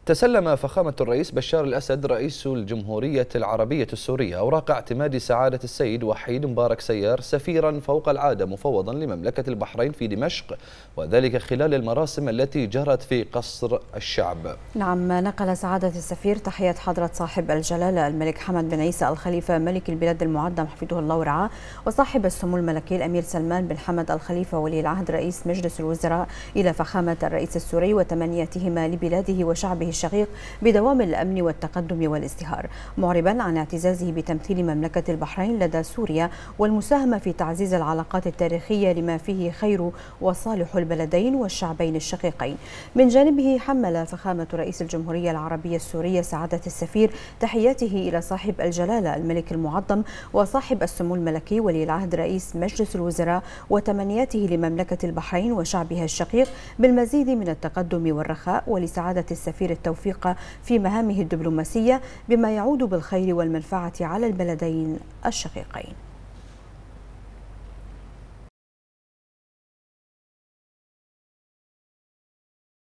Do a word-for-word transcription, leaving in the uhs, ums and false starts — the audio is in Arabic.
تسلم فخامة الرئيس بشار الأسد رئيس الجمهورية العربية السورية أوراق اعتماد سعادة السيد وحيد مبارك سيار سفيرا فوق العادة مفوضا لمملكة البحرين في دمشق، وذلك خلال المراسم التي جرت في قصر الشعب. نعم، نقل سعادة السفير تحية حضرة صاحب الجلالة الملك حمد بن عيسى الخليفة ملك البلاد المعظم حفظه الله ورعاه، وصاحب السمو الملكي الأمير سلمان بن حمد الخليفة ولي العهد رئيس مجلس الوزراء إلى فخامة الرئيس السوري وتمنياتهما لبلاده وشعبه الشقيق بدوام الأمن والتقدم والازدهار، معربا عن اعتزازه بتمثيل مملكة البحرين لدى سوريا والمساهمة في تعزيز العلاقات التاريخية لما فيه خير وصالح البلدين والشعبين الشقيقين. من جانبه حمل فخامة رئيس الجمهورية العربية السورية سعادة السفير تحياته إلى صاحب الجلالة الملك المعظم وصاحب السمو الملكي ولي العهد رئيس مجلس الوزراء وتمنياته لمملكة البحرين وشعبها الشقيق بالمزيد من التقدم والرخاء، ولسعادة السفير التوفيق في مهامه الدبلوماسية بما يعود بالخير والمنفعة على البلدين الشقيقين.